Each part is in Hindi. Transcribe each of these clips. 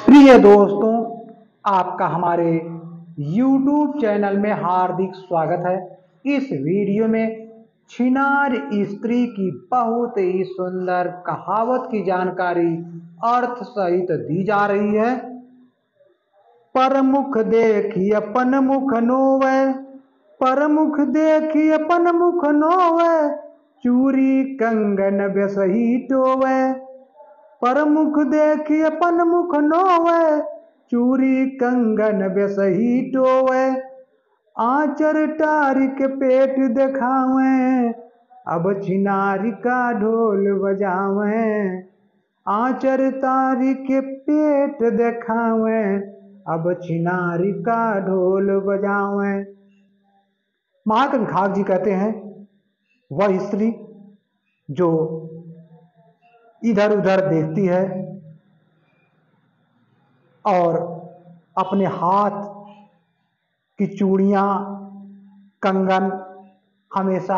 प्रिय दोस्तों, आपका हमारे YouTube चैनल में हार्दिक स्वागत है। इस वीडियो में छिनार स्त्री की बहुत ही सुंदर कहावत की जानकारी अर्थ सहित दी जा रही है। पर मुख देखी अपन मुख नोवे, पर मुख देखी अपन मुख नोवे, चूरी कंगन बेसही टोवे। पर मुख देखी अपन मुख नोवे, चूरी कंगन बेसही टोवे। आंचर टारी के पेट दिखावे, अब छिनारी का ढोल बजावे। आंचर तारी के पेट दिखावे, अब छिनारी का ढोल बजावे। महाकवि खाक जी कहते हैं, वह स्त्री जो इधर उधर देखती है और अपने हाथ की चूड़ियां, कंगन हमेशा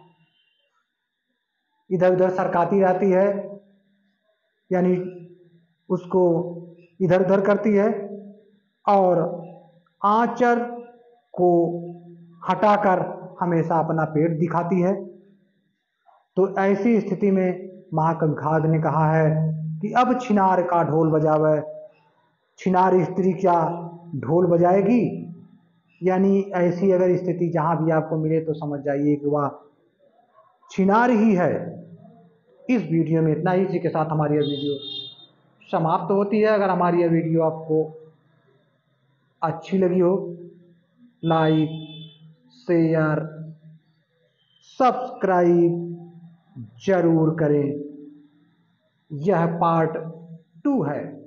इधर उधर सरकाती रहती है, यानी उसको इधर उधर करती है और आंचर को हटाकर हमेशा अपना पेट दिखाती है। तो ऐसी स्थिति में महाकवि खाक ने कहा है कि अब छिनार का ढोल बजावे। छिनार स्त्री क्या ढोल बजाएगी? यानी ऐसी अगर स्थिति जहां भी आपको मिले तो समझ जाइए कि वह छिनार ही है। इस वीडियो में इतना ही। इसी के साथ हमारी यह वीडियो समाप्त होती है। अगर हमारी यह वीडियो आपको अच्छी लगी हो, लाइक, शेयर, सब्सक्राइब जरूर करें। यह पार्ट 2 है।